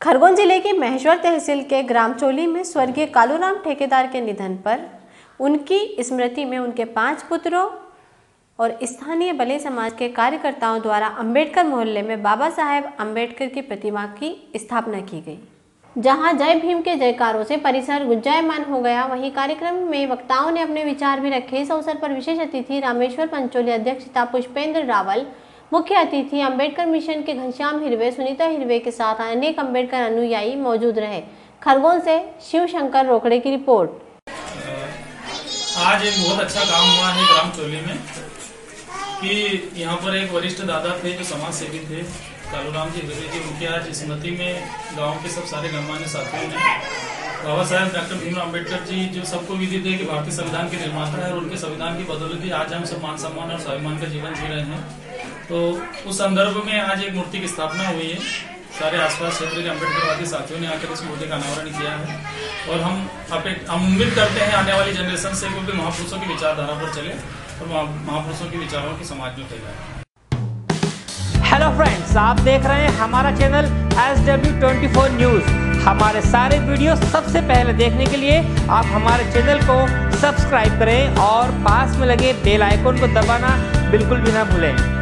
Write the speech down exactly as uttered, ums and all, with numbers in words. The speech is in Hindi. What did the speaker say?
खरगोन जिले के महेश्वर तहसील के ग्राम चोली में स्वर्गीय कालूराम ठेकेदार के निधन पर उनकी स्मृति में उनके पांच पुत्रों और स्थानीय भले समाज के कार्यकर्ताओं द्वारा अंबेडकर मोहल्ले में बाबा साहेब अंबेडकर की प्रतिमा की स्थापना की गई, जहां जय भीम के जयकारों से परिसर गुंजायमान हो गया। वहीं कार्यक्रम में वक्ताओं ने अपने विचार भी रखे। इस अवसर पर विशेष अतिथि रामेश्वर पंचोली, अध्यक्षता पुष्पेंद्र रावल, मुख्य अतिथि अंबेडकर मिशन के घनश्याम हिरवे, सुनीता हिरवे के साथ अनेक अंबेडकर अनुयायी मौजूद रहे। खरगोन से शिव शंकर रोकड़े की रिपोर्ट। आज एक बहुत अच्छा काम हुआ है ग्राम चोली में कि यहाँ पर एक वरिष्ठ दादा थे जो समाज सेवी थे, कालूराम जी हिरवे जी। उनकी आज स्मृति में गांव के सब सारे गणमान्य साथियों ने बाबा साहेब डॉक्टर भीमराव अम्बेडकर जी जो सबको विदित है कि भारतीय संविधान के निर्माता है और उनके संविधान की बदौलत ही आज हम सब मान सम्मान और स्वाभिमान का जीवन जी रहे हैं। तो उस संदर्भ में आज एक मूर्ति की स्थापना हुई है। सारे आसपास क्षेत्र के अम्बेडकरवादी साथियों ने आकर इस मूर्ति का अनावरण किया है और हम हम उम्मीद करते हैं आने वाली जनरेशन से क्योंकि महापुरुषों की विचारधारा पर चले और महापुरुषों के विचारों की समाज में फैलाए। हेलो फ्रेंड्स, आप देख रहे हैं हमारा channel S W twenty four news. हमारे सारे वीडियो सबसे पहले देखने के लिए आप हमारे चैनल को सब्सक्राइब करें और पास में लगे बेल आइकन को दबाना बिल्कुल भी ना भूलें।